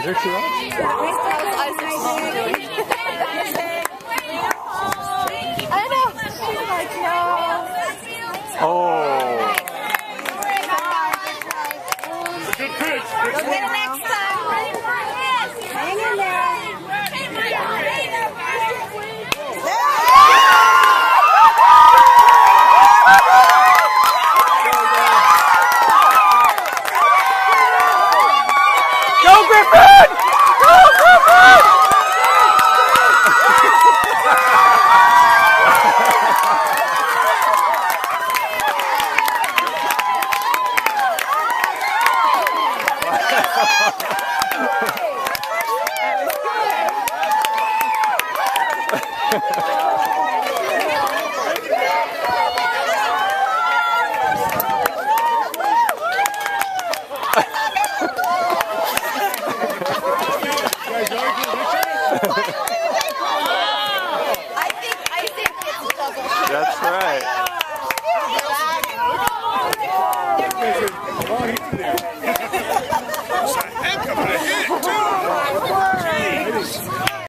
there two outs? I know. Like, no. Oh. Good pitch. We'll get it next time. Hang in there. Go Griffin! Go Griffin! I think it's double. That's right. Oh, he's in there.